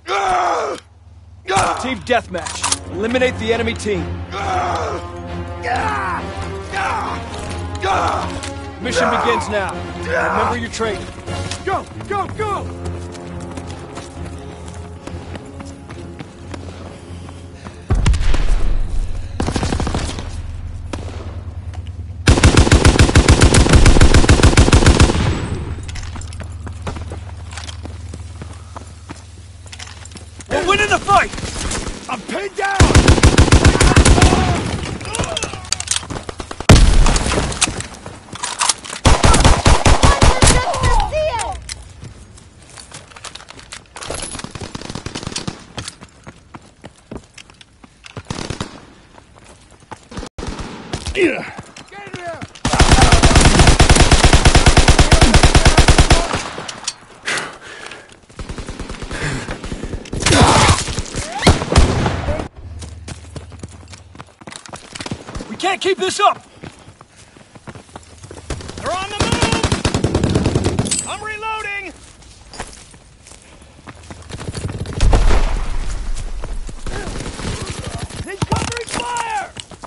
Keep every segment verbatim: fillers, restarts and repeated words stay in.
Team deathmatch. Eliminate the enemy team. Mission begins now. Remember your training. Go, go, go! We're winning the fight! I'm pinned down! Yeah. Get in here! We can't keep this up! They're on the move! I'm reloading! He's covering fire!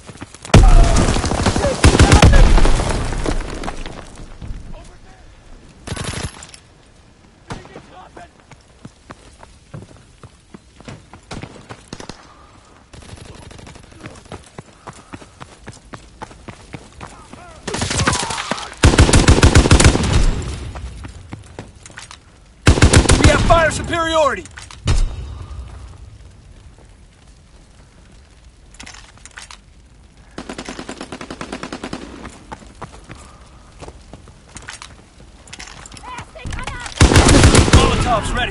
Fire superiority! Molotov's ready!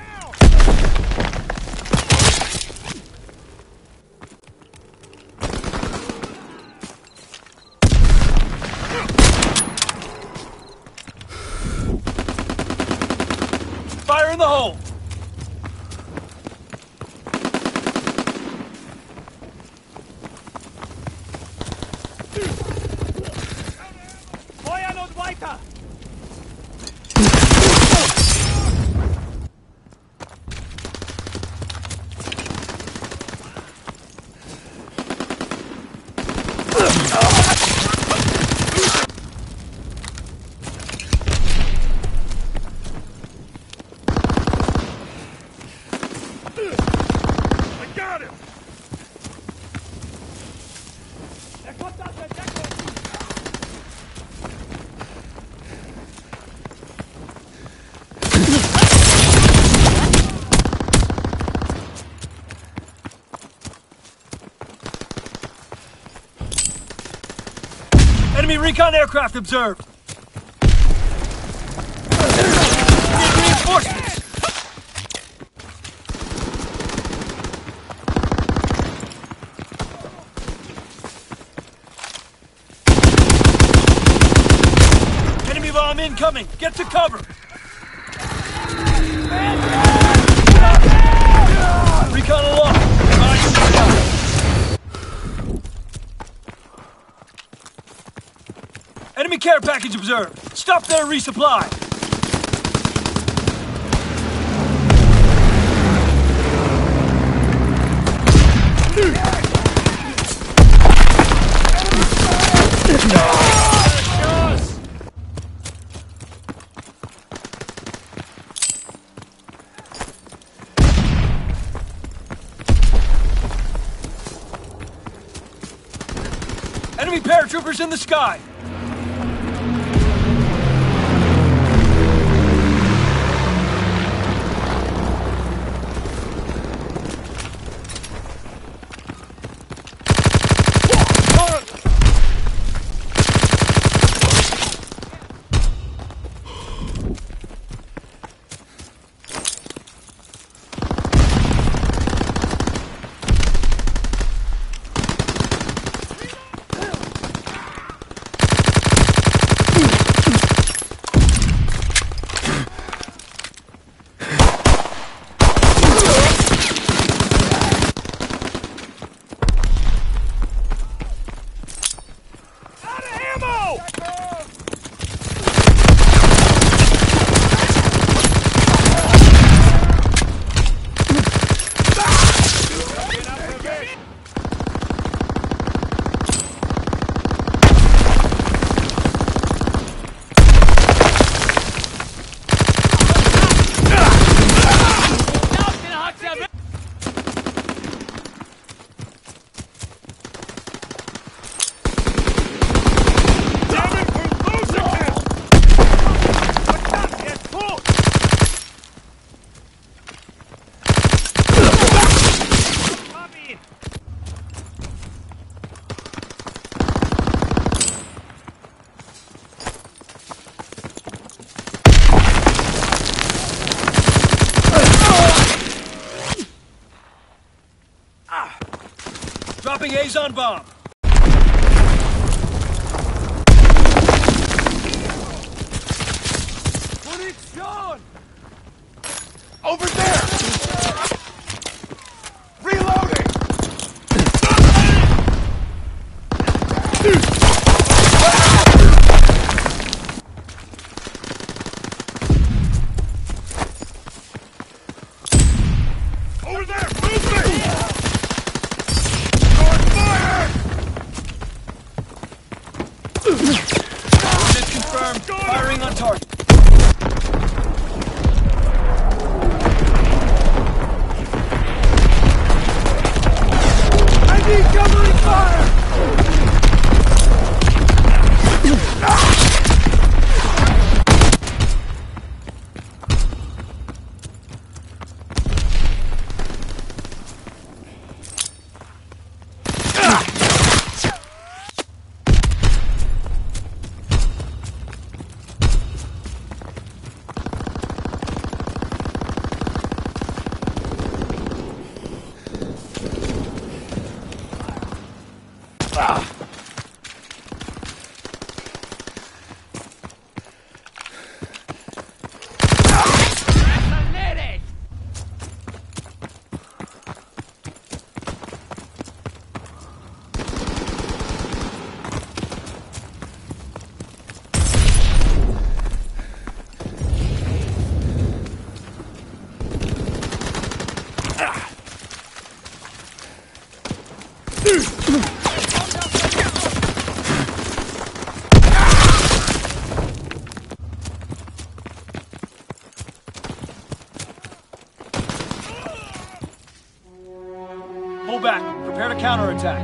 Fire in the hole! Enemy recon aircraft observed! Need reinforcements! Enemy bomb incoming! Get to cover! Recon aloft! Enemy care package observed. Stop their resupply. Enemy paratroopers in the sky. liaison bomb. Munition! Over there! Reloading! Over there! Movement! On fire! Coordinates confirmed. Firing on target. I need covering fire! Pull back. Prepare to counterattack.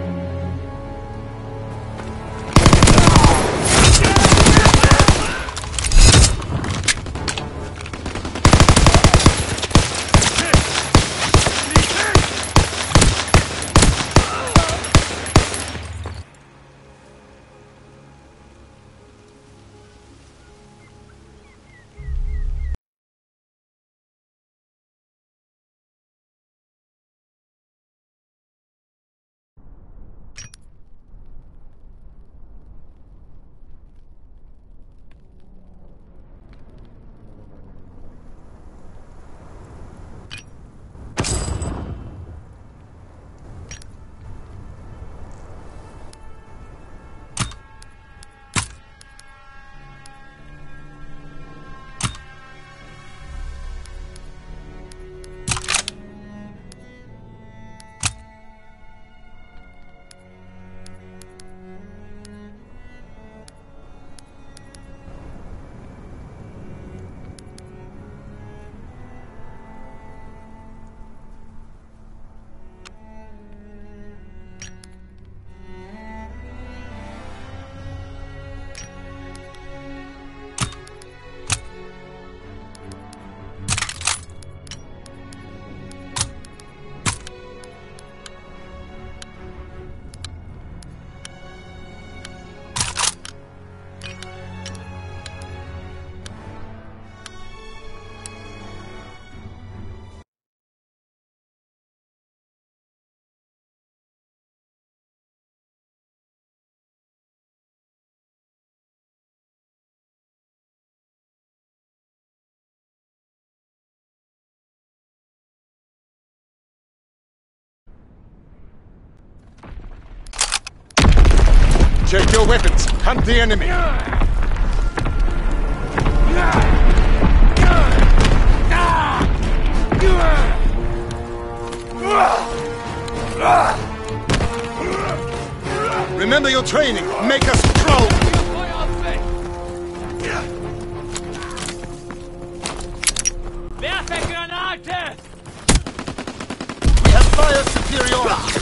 Check your weapons. Hunt the enemy. Remember your training. Make us strong. Werfe Granate! We have fire superiority.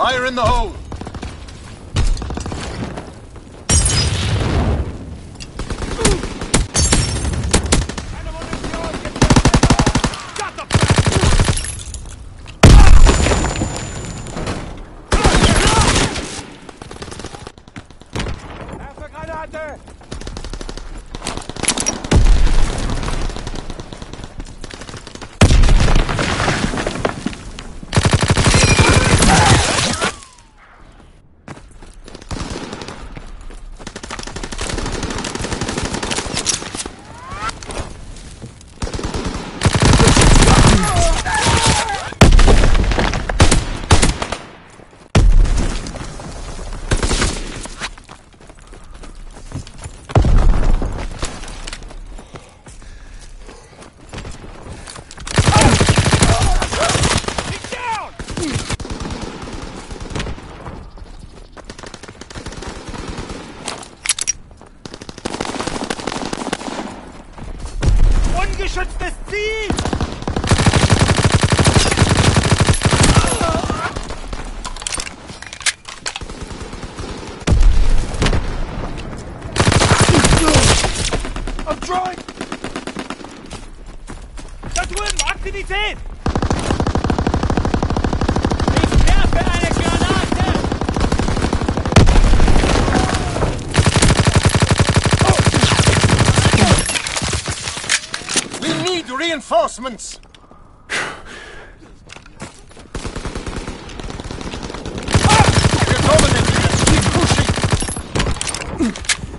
Fire in the hole! Ungeschütztes Ziel! I'm trying! Da drüben, Aktivität! Ich werfe eine Granate! We need reinforcements! We're dominating it! Keep pushing!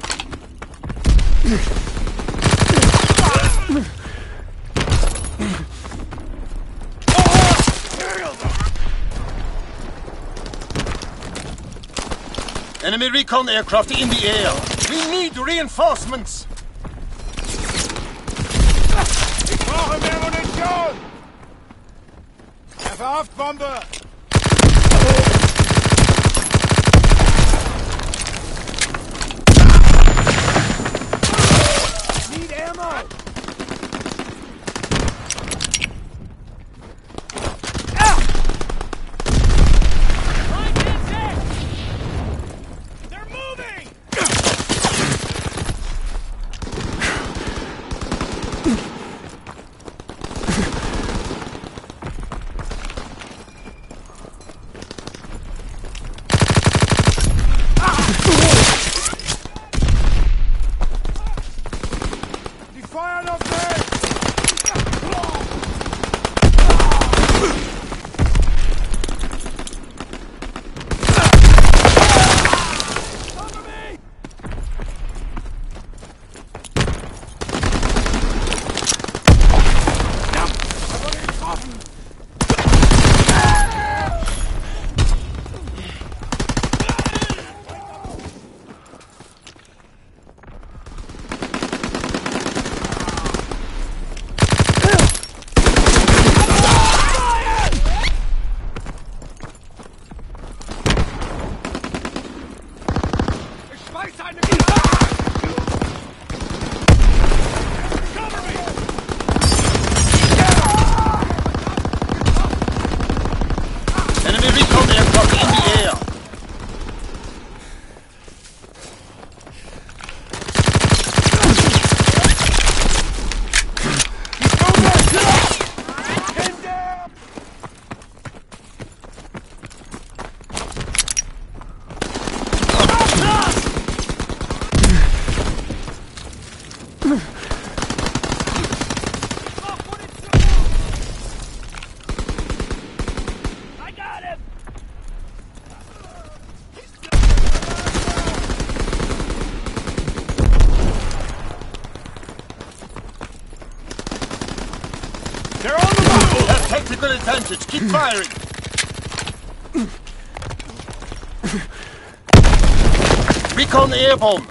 Enemy recon aircraft in the air! We need reinforcements! Ich brauche mehr Munition! Werfe Haftbombe! Need ammo! Ah! Right, that's it! They're moving! Fire up there! Cover me! I wurde getroffen! Enemy recon aircraft in the air! I got him! They're on the move! We have tactical advantage. Keep firing! Recon airborne!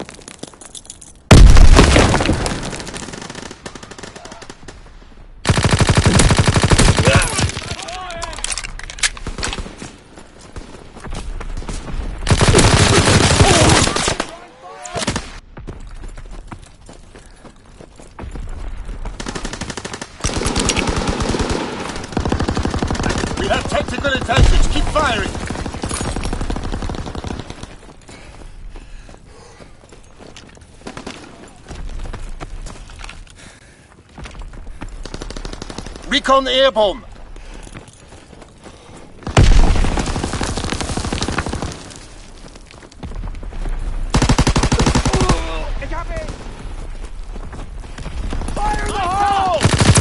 We have tactical advantage. Keep firing! Recon airborne. They got me! Fire in the hole!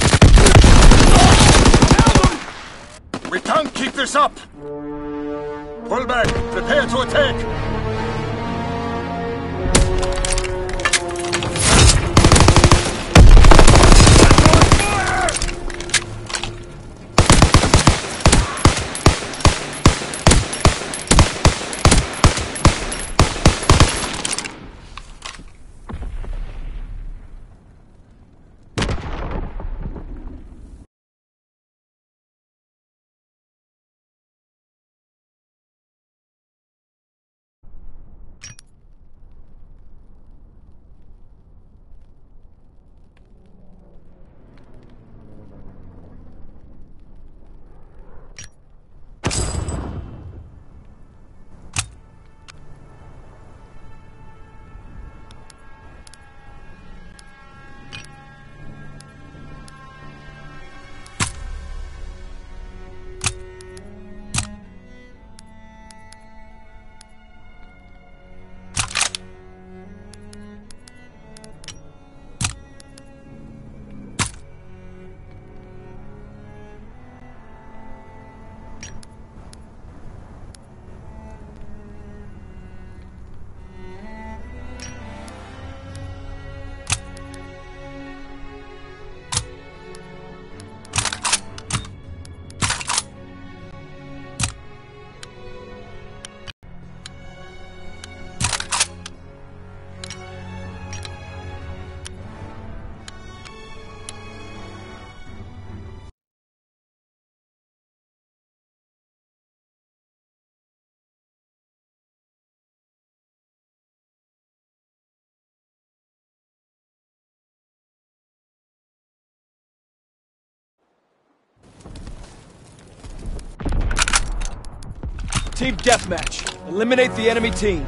We can't keep this up. Pull back. Prepare to attack. Team deathmatch. Eliminate the enemy team.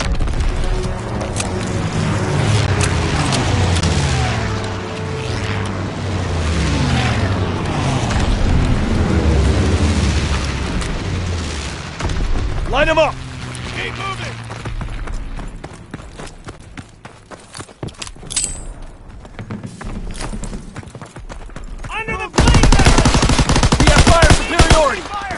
Line them up! Keep moving! Under the plane! We have fire superiority! Fire!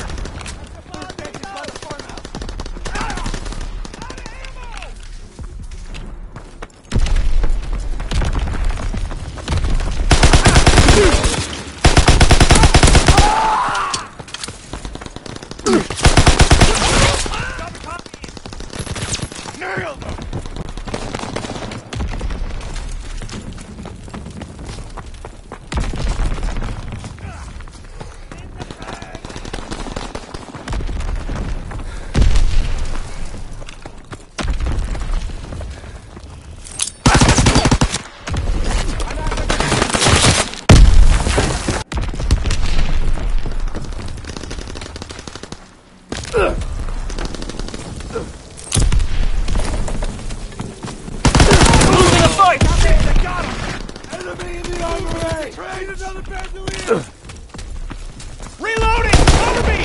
Reloading! Cover me!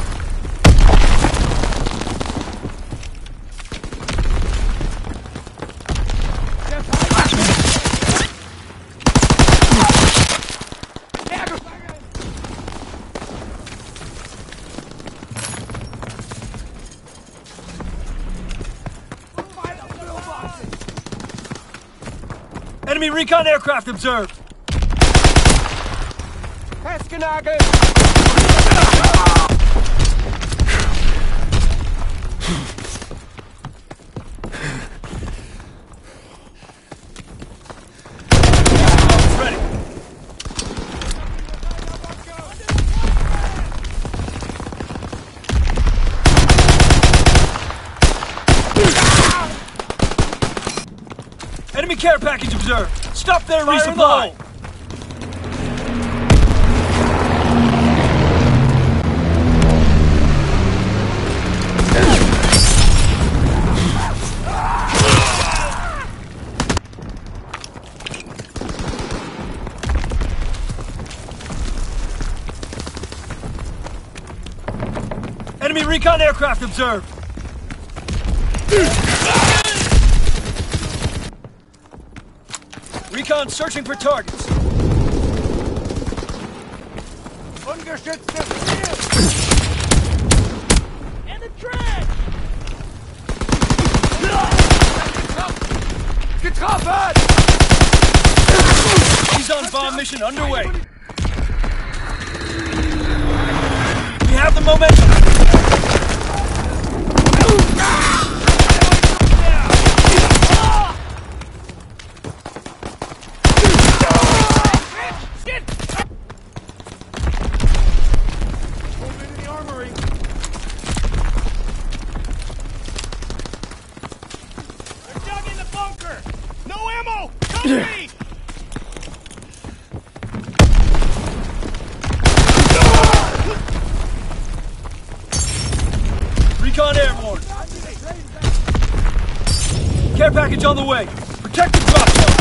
Enemy recon aircraft observed! Ready. Enemy care package observed! Stop there, resupply! Recon aircraft observed. Recon searching for targets. Ungeschütztes Ziel! In the trench! Getroffen! He's on bomb mission underway. We have the momentum. Recon airborne. Care package on the way. Protect the drop zone.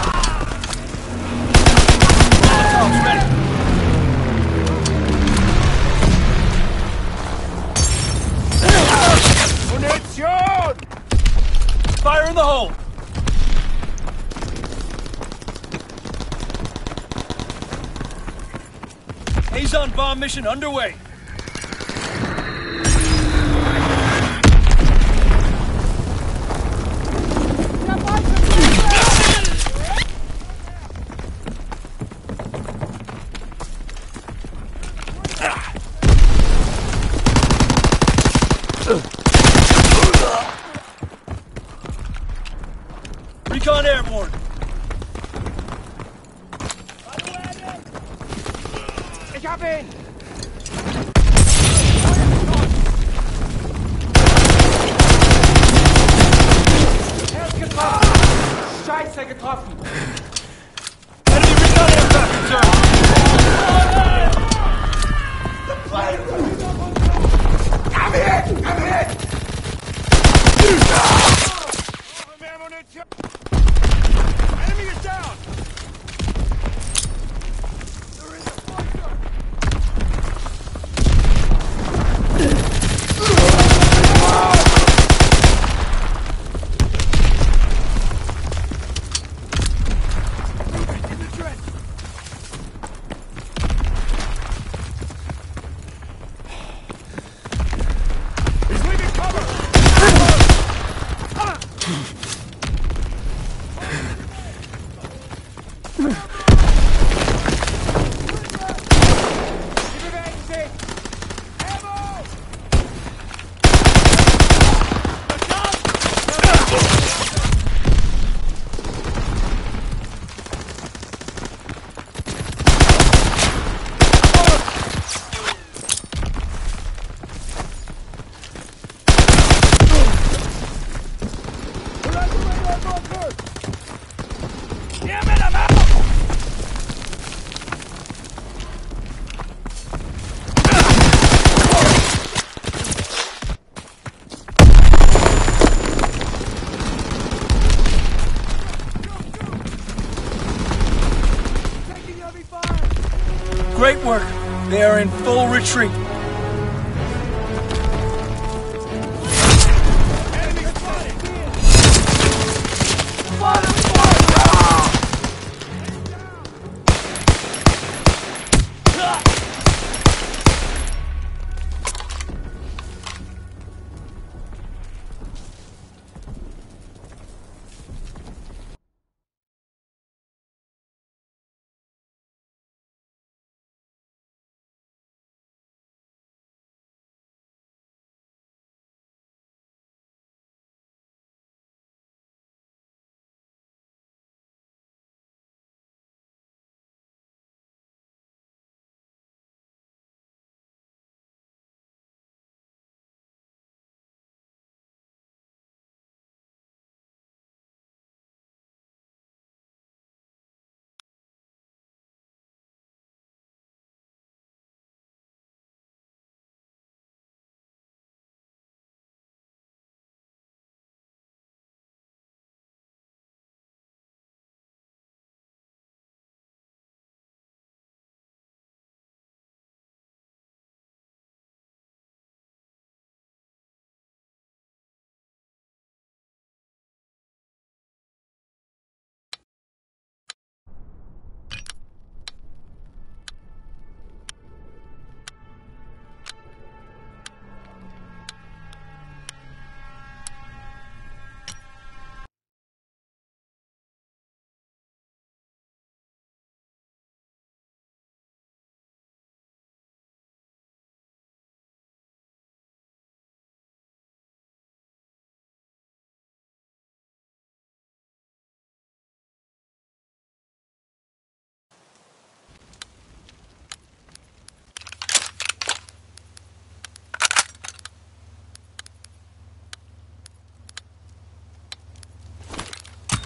Molotovs ready. Munition! Fire in the hole. Azon bomb mission underway. Recon airborne. Ich hab ihn! Er ist getroffen! Scheiße, getroffen! Enemy recon aircraft observed. I'm hit! I'm hit! Enemy is down! There is a fighter! In the trench! He's leaving cover! Die bewegen sich! Ammo! Damn it, I'm out! Great work. They are in full retreat.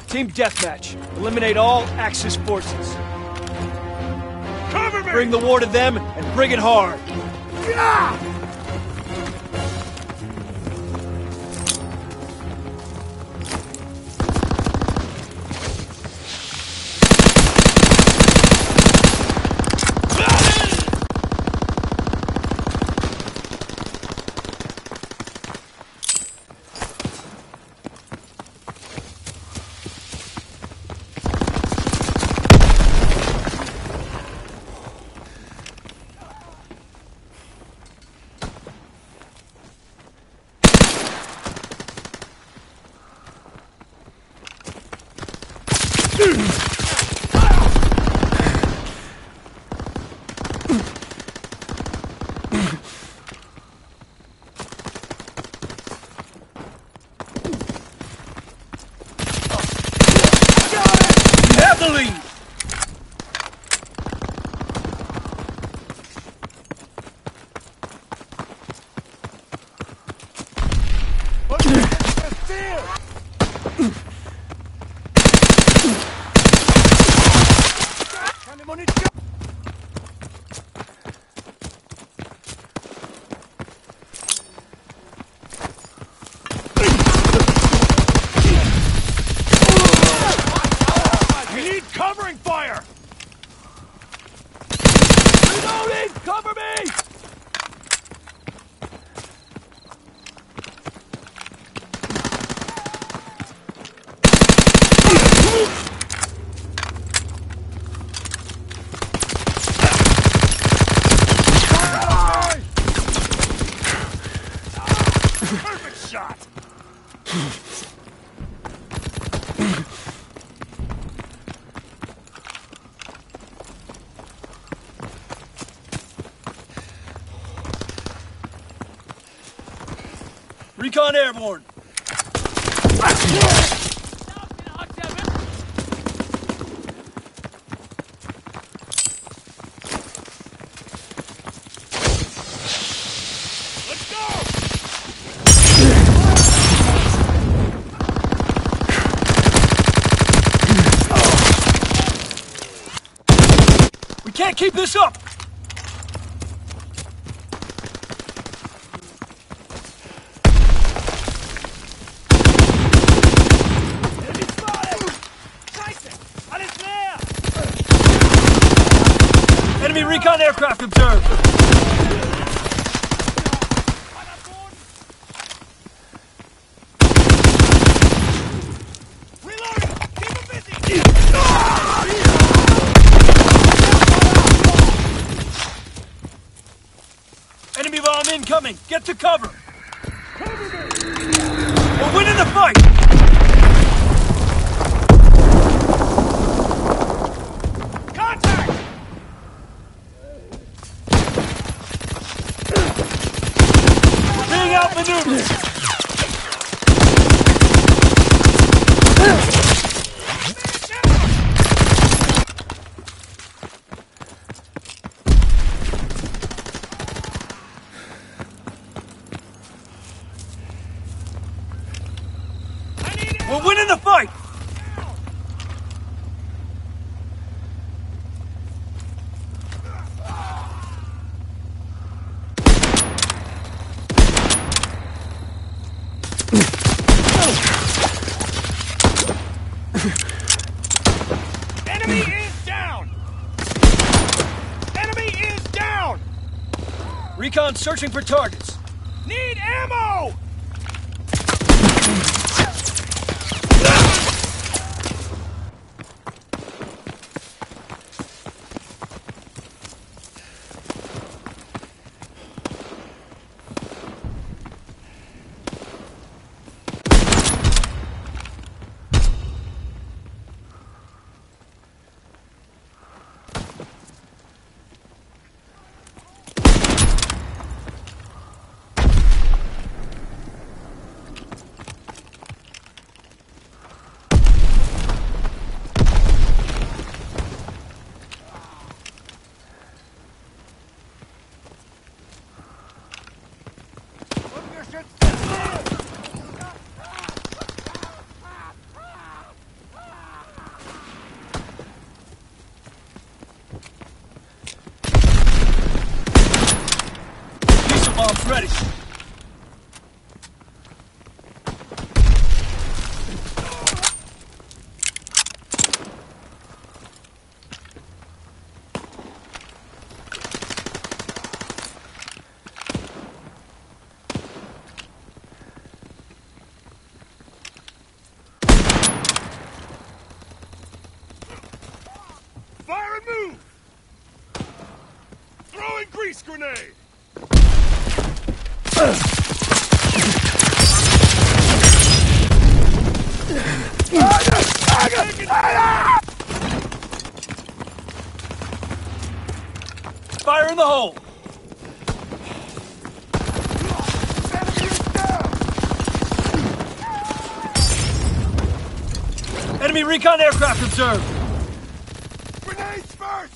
Team deathmatch. Eliminate all Axis forces. Cover me! Bring the war to them and bring it hard. Yeah! Recon airborne. Let's go! We can't keep this up! Enemy recon aircraft observed! Reloading! Keep him busy! Enemy bomb incoming! Get to cover! We're winning the fight! Outmaneuvered! We're winning the fight! Enemy is down! Enemy is down! Recon searching for targets. Need ammo! Ice grenade! Fire in the hole! Enemy recon aircraft observed! Grenades first!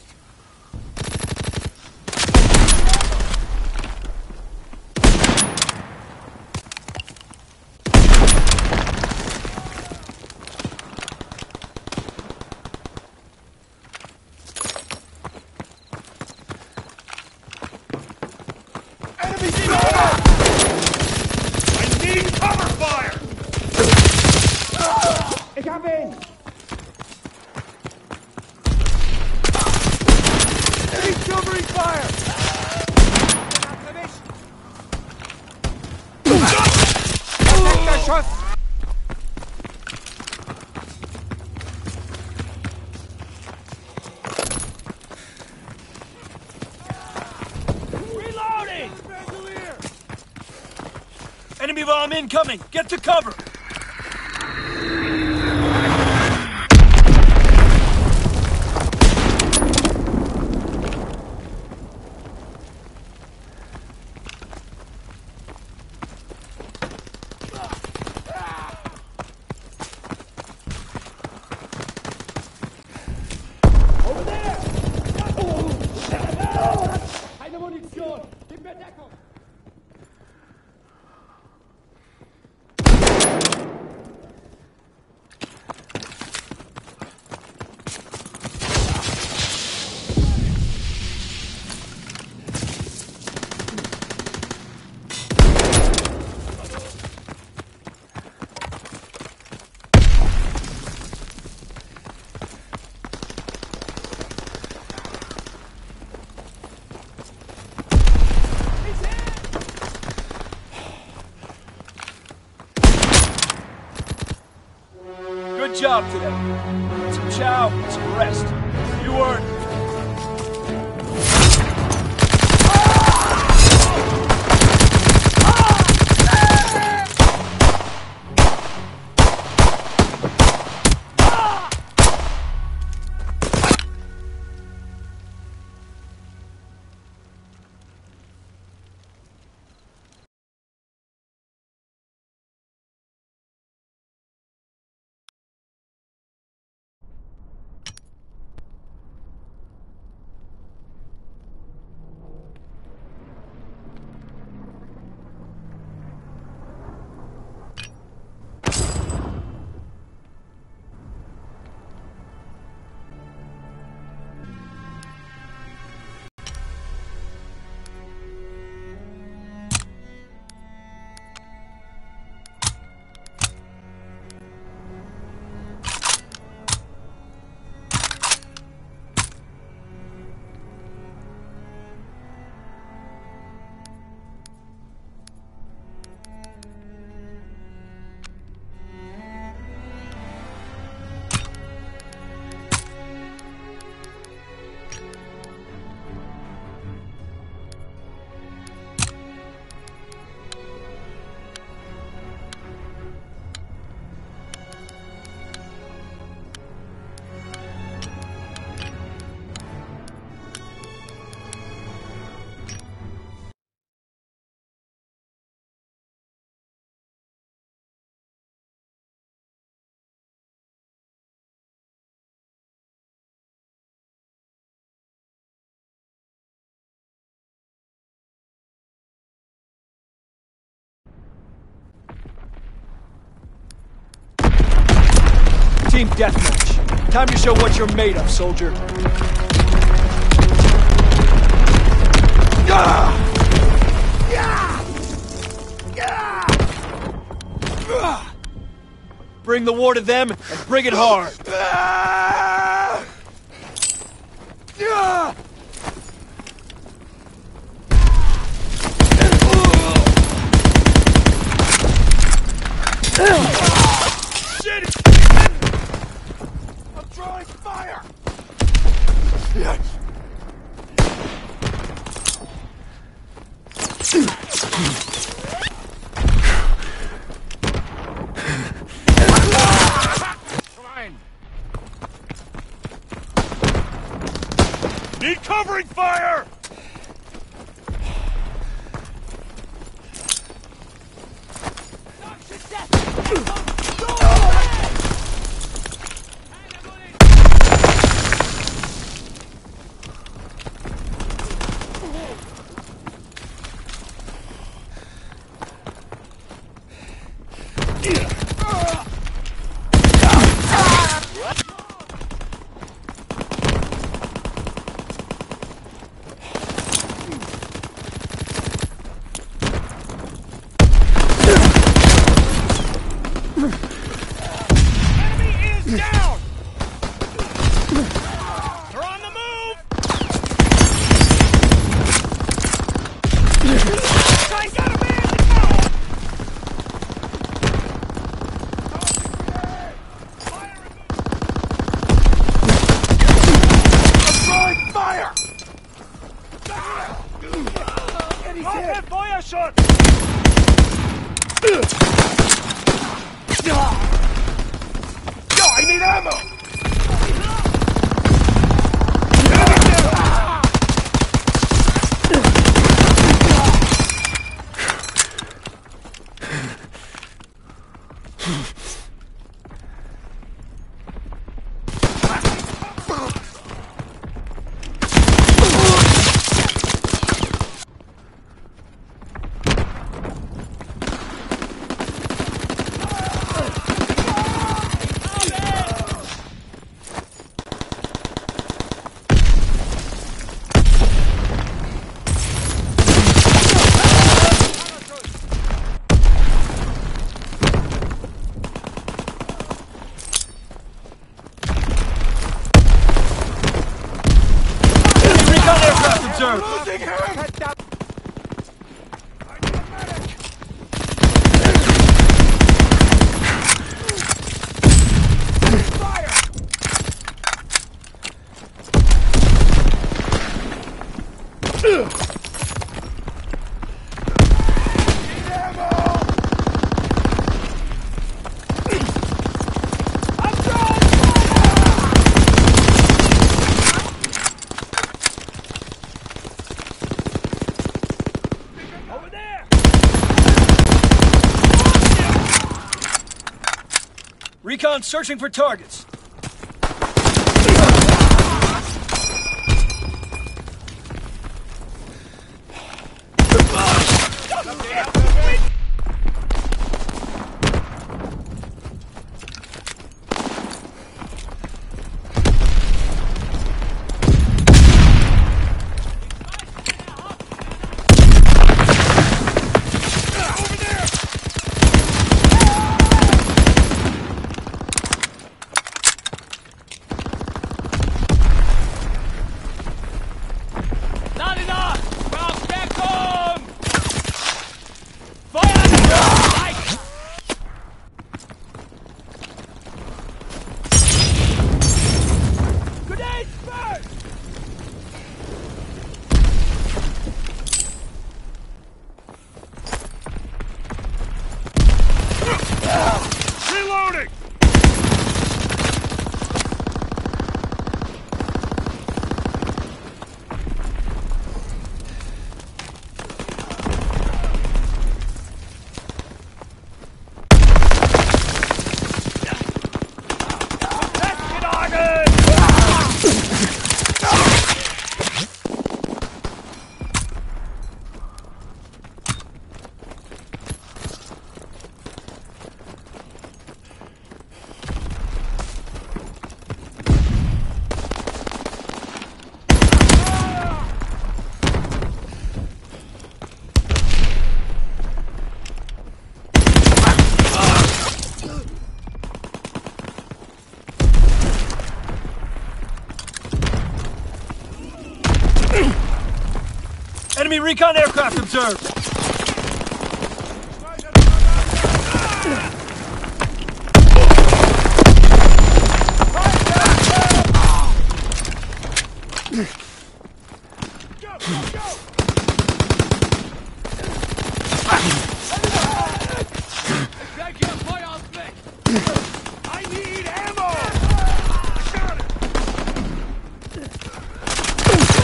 Enemy sniper! I need cover fire! Ich hab ihn! Need covering fire! Perfekter Schuss! Reloading! Bandolier! Enemy bomb incoming! Get to cover! Keine Munition! Gib mir Deckung! Good job today. Some chow, some rest. You earned it. Team deathmatch. Time to show what you're made of, soldier. Ah! Bring the war to them and bring it hard. Shit! I'm drawing fire! Need covering fire! Recon searching for targets. Enemy recon aircraft observed. Go, go, go! I need ammo! I got it!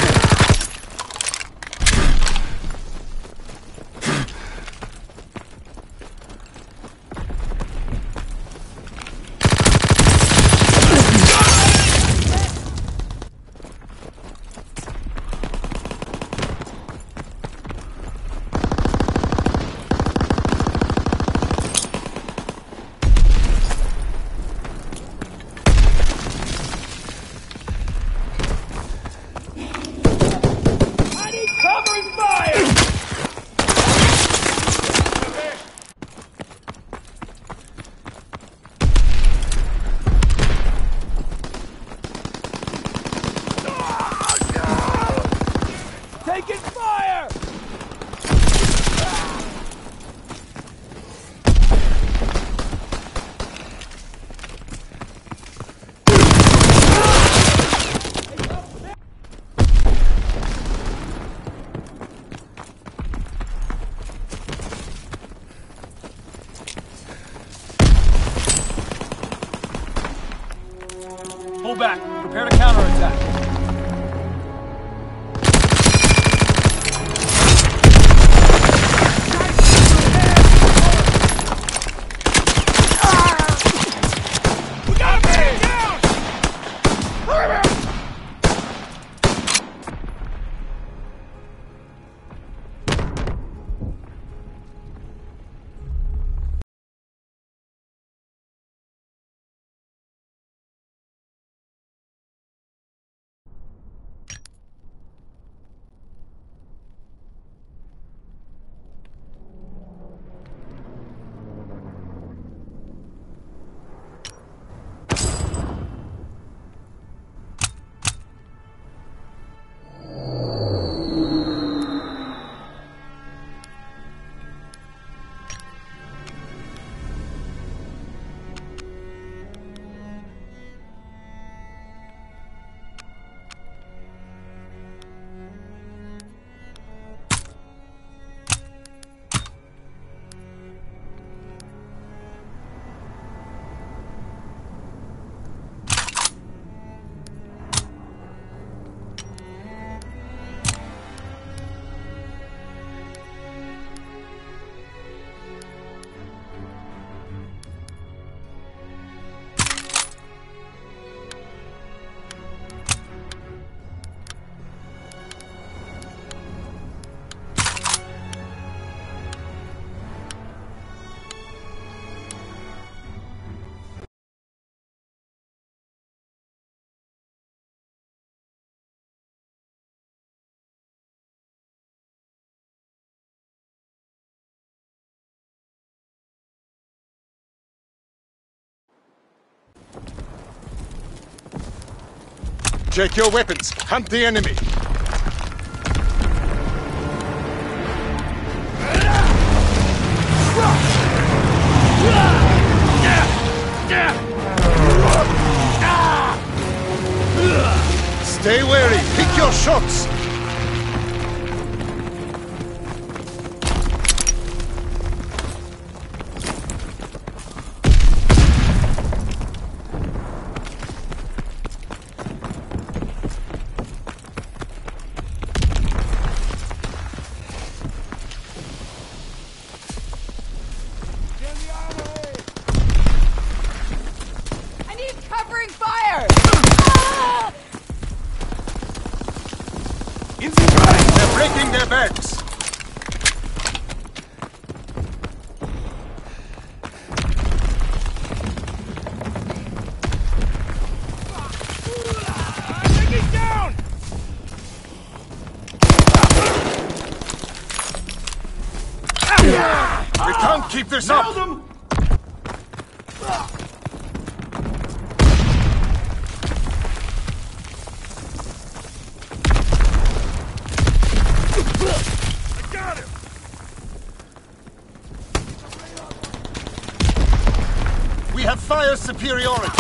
Pull back. Prepare to counterattack. Check your weapons. Hunt the enemy. Stay wary. Pick your shots. They're breaking their backs. Taking down! We can't keep this up. Them. I got him! We have fire superiority.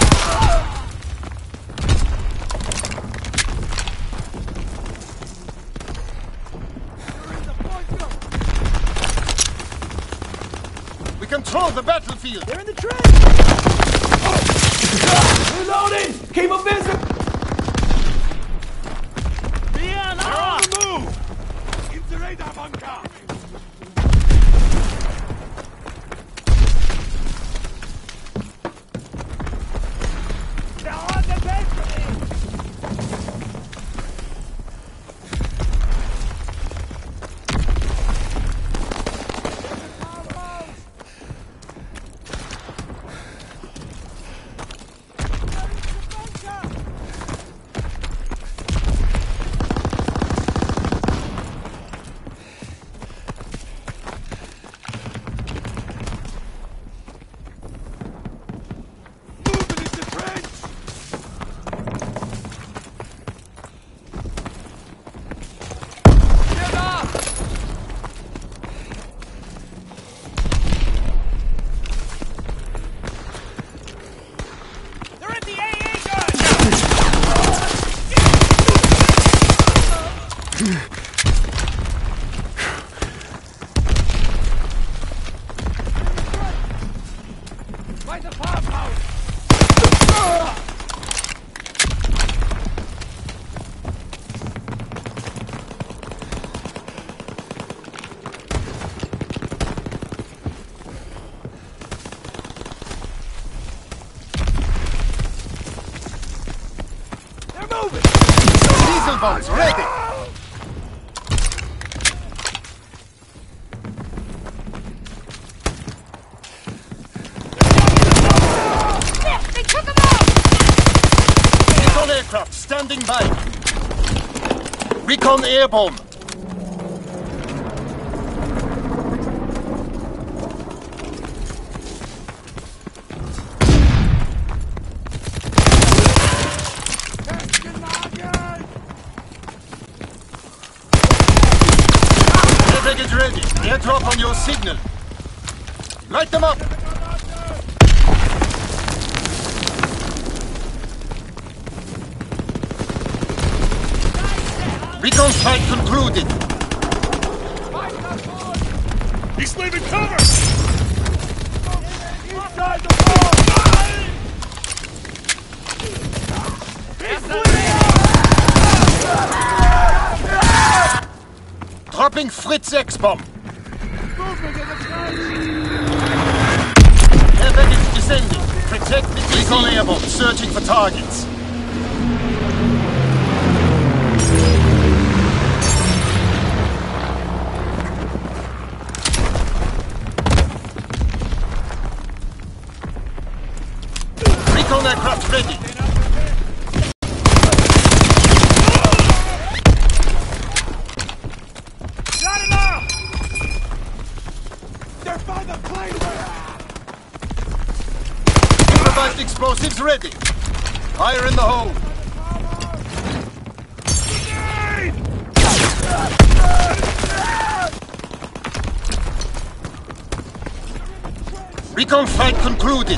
We control the battlefield. They're in the trench! Reloading! Keep them busy! They're on the move! Insurrect bunker! They're on the battery! missile bombs ready! They took him out! Recon aircraft standing by. Recon airborne. Air package ready. Airdrop on your signal. Light them up. Recon flight concluded. He's leaving cover! Inside the wall! He's leaving! Dropping Fritz X-bomb. Movement in the trench! Air package descending. Protect the Recon airborne. Searching for targets. Recon aircraft ready. Shut him out! They're by the plane! Improvised explosives ready. Fire in the hole. Recon flight concluded.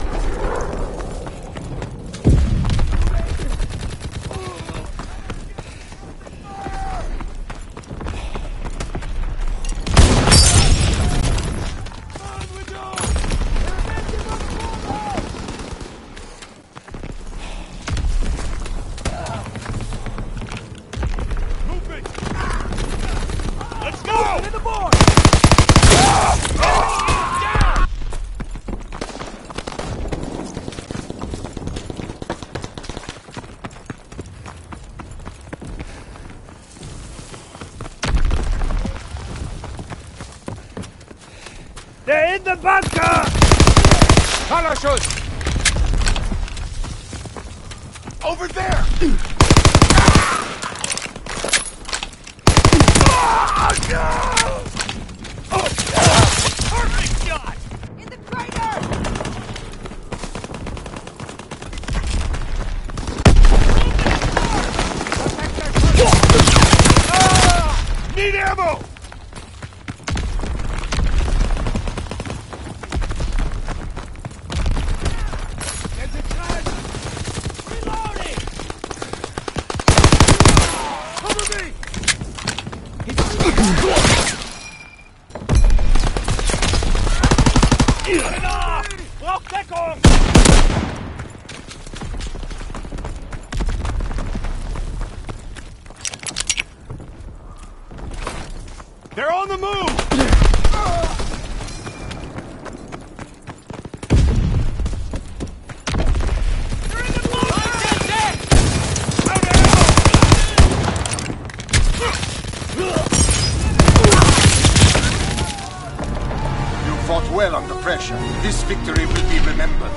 Let's go! In the board! They're in the bunker! Fallschuss! Over there! Oh, no! Oh, perfect shot! In the crater! Ah! Need ammo! There's a trench! Reloading! Cover me! Enough! Well, take off! They're on the move! They're in the bunker! Out You fought well under pressure. This victory will be remembered.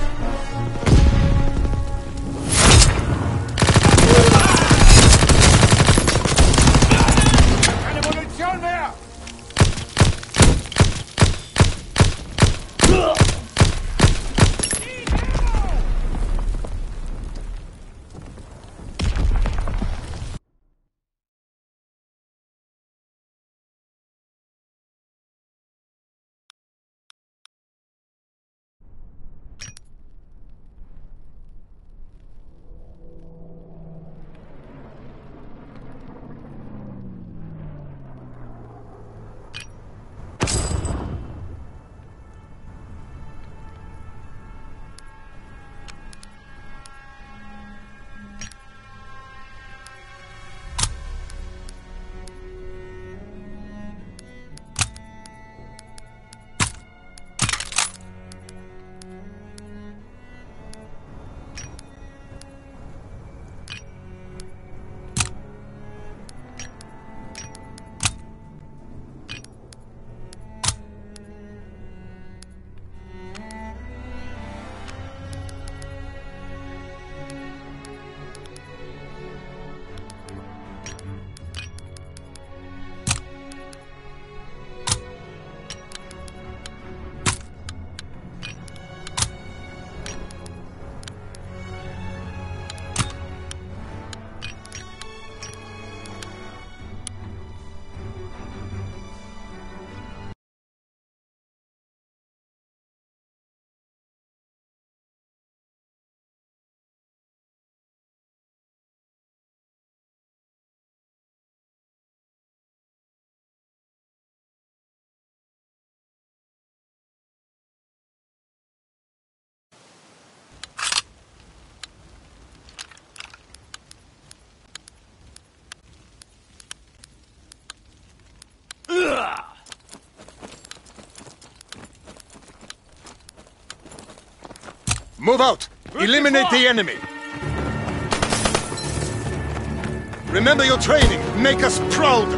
Keine Munition mehr! Move out! Eliminate the enemy! Remember your training! Make us proud!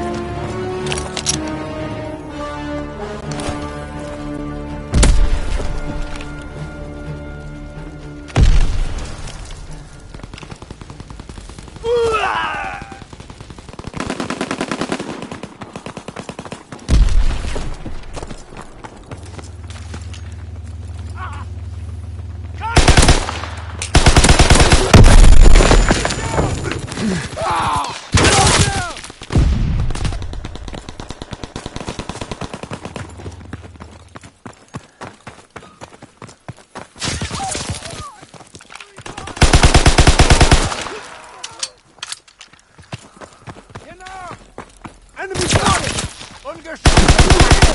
Enemy spotted! Ungeschützt!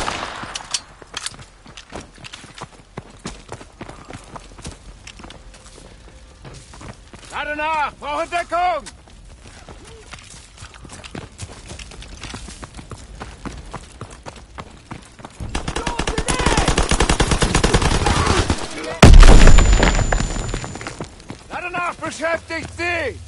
Lade nach! Brauche Deckung! Lade nach! Beschäftigt sie!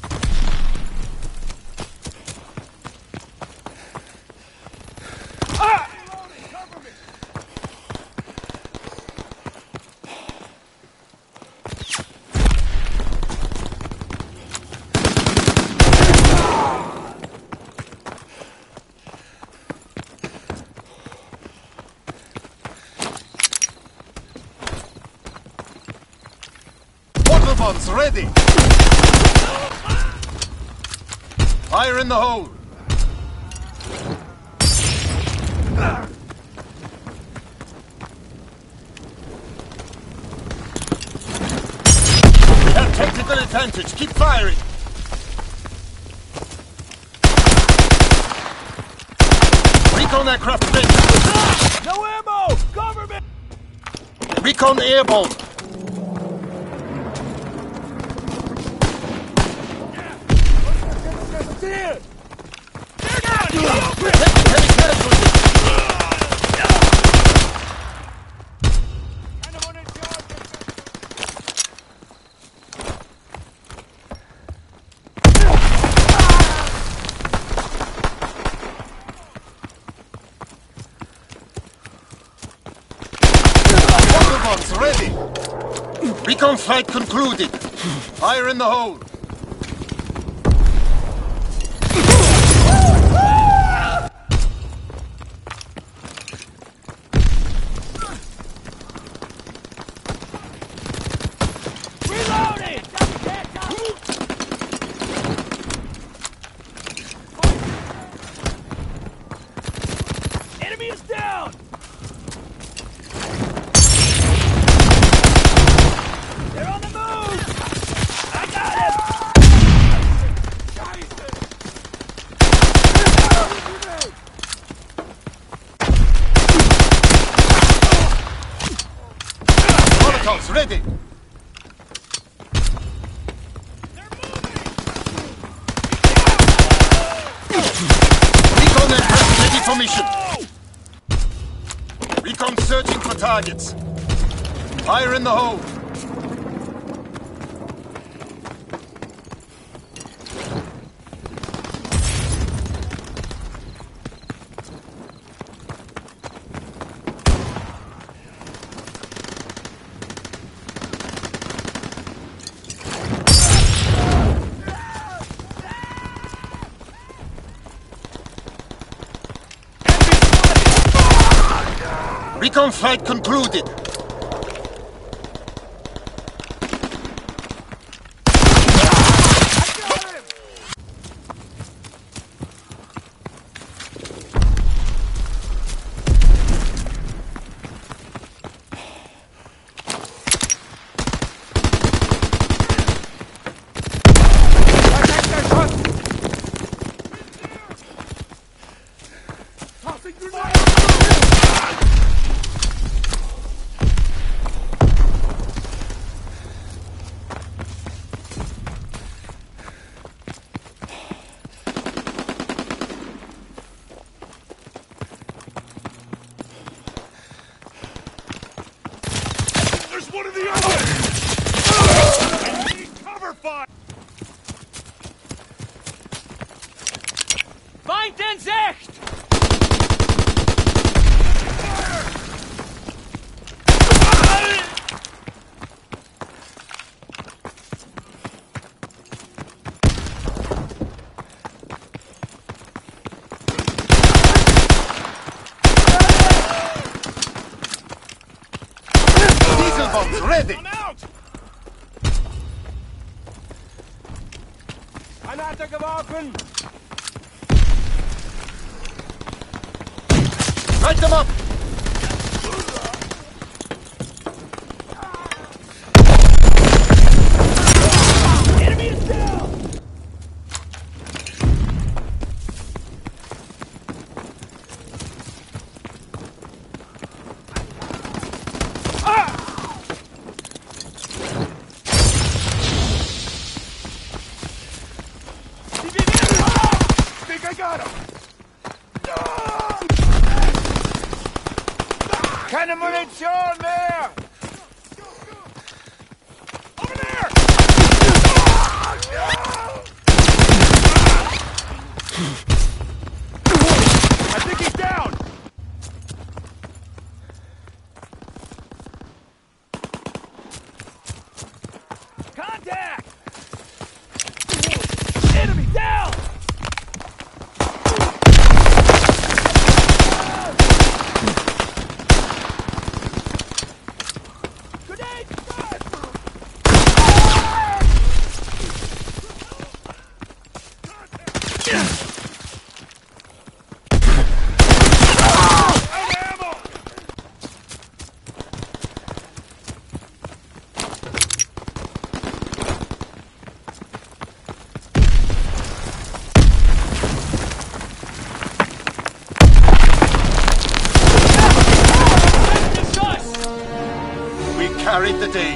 Bombs ready! Fire in the hole! We have technical advantage. Keep firing! Recon aircraft ready! No ammo! Cover me! Recon airborne! Ready! Recon flight concluded. Fire in the hole. Reloading! Enemy is down! Ready! Recon aircraft ready for mission. Recon searching for targets. Fire in the hole. Recon flight concluded. fire! Feind in Sicht! Diesel bombs ready! I'm out! Granate geworfen! Light them up! Enemy is down! Think I got him! Keine Munition mehr! Over there! I think he's down! Contact! Enemy down! Grenade! Out of ammo! We carried the day.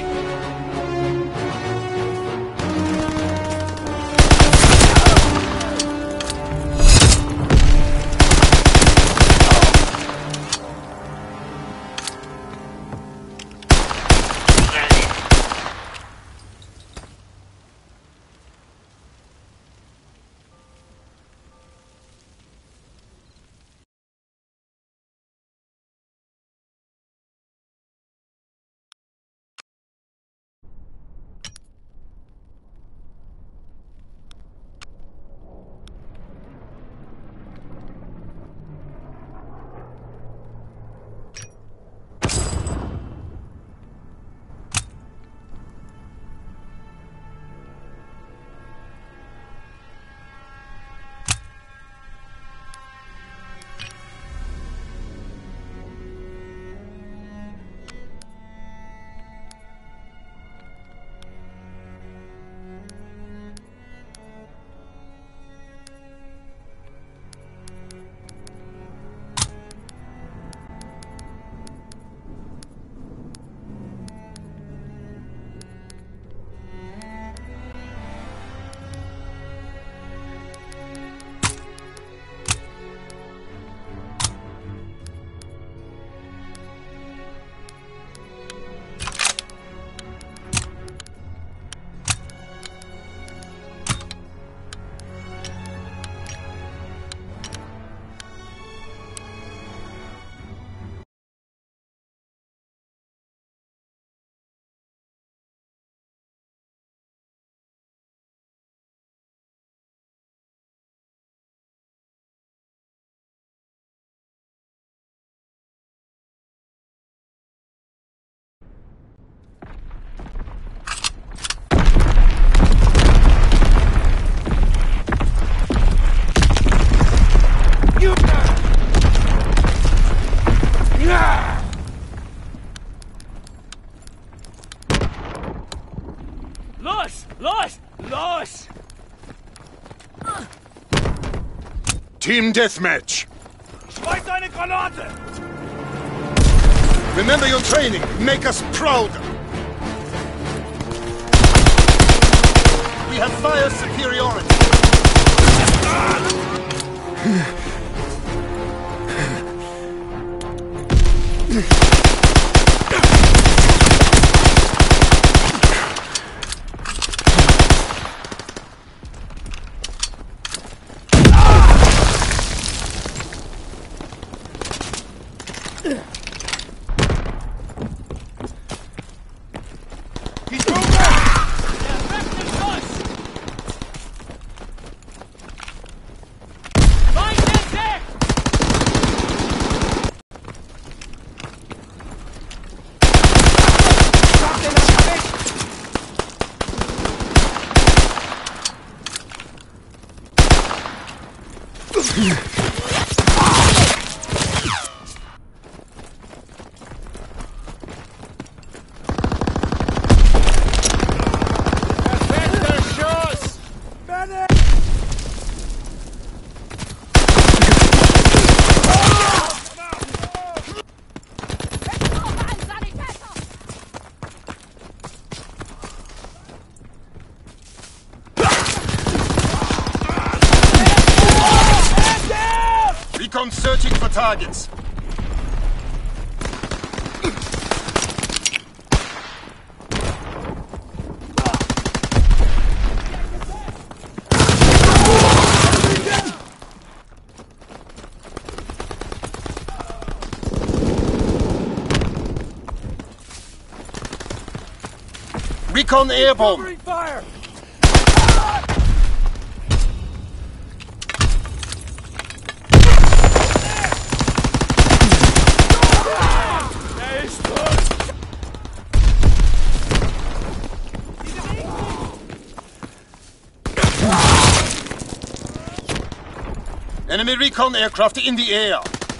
Los! Los! Los! Team deathmatch. Schmeiß eine Granate! Remember your training. Make us proud. We have fire superiority. Recon searching for targets. Recon airborne. Covering fire! Enemy recon aircraft in the air.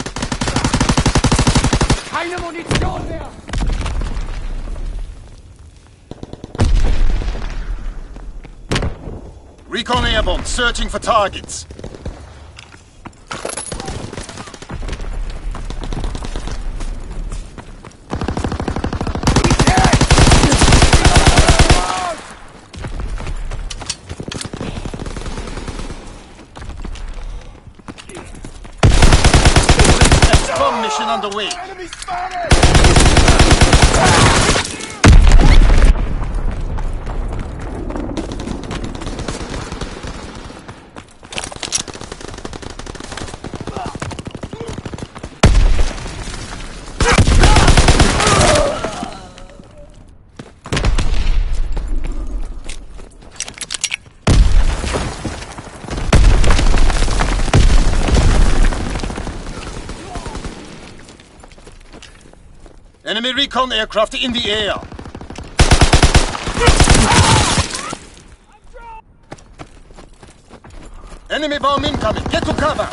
Keine Munition mehr! Recon airborne, searching for targets. Bomb mission underway. Enemy spotted! Enemy recon aircraft in the air. Enemy bomb incoming. Get to cover.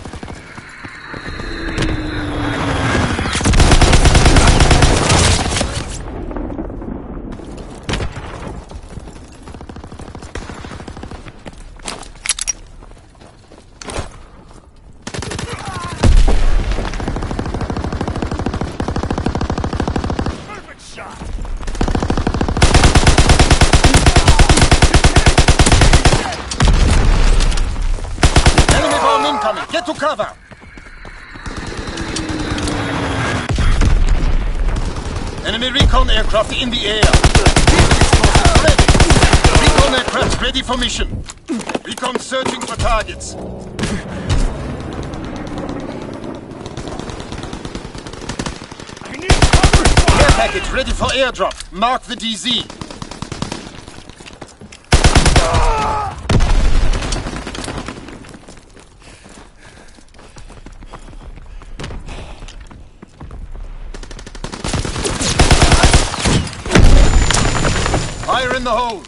Get to cover! Enemy recon aircraft in the air. Ready. Recon aircraft ready for mission. Recon searching for targets. Care package ready for airdrop. Mark the D Z. Fire in the hole!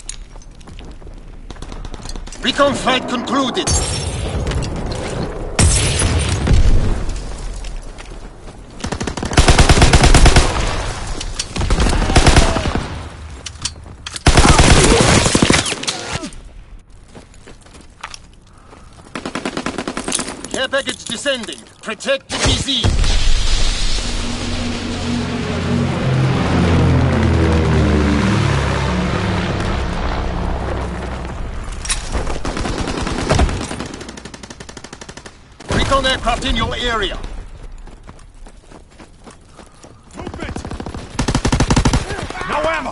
Recon flight concluded. Care package descending. Protect the D Z. Recon aircraft in your area. Movement! No ammo!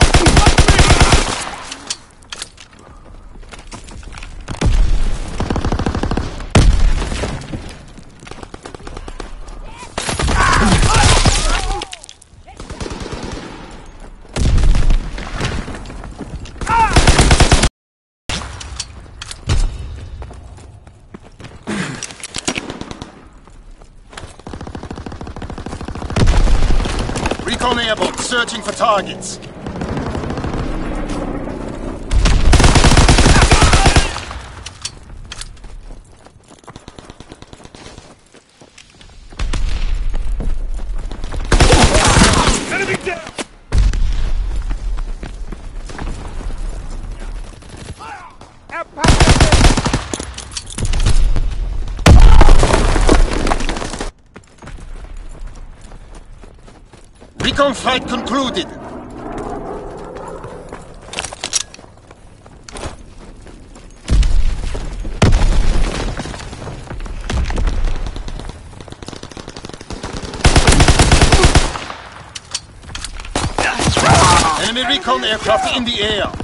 Recon airborne, searching for targets. Recon flight concluded. Enemy recon aircraft in the air.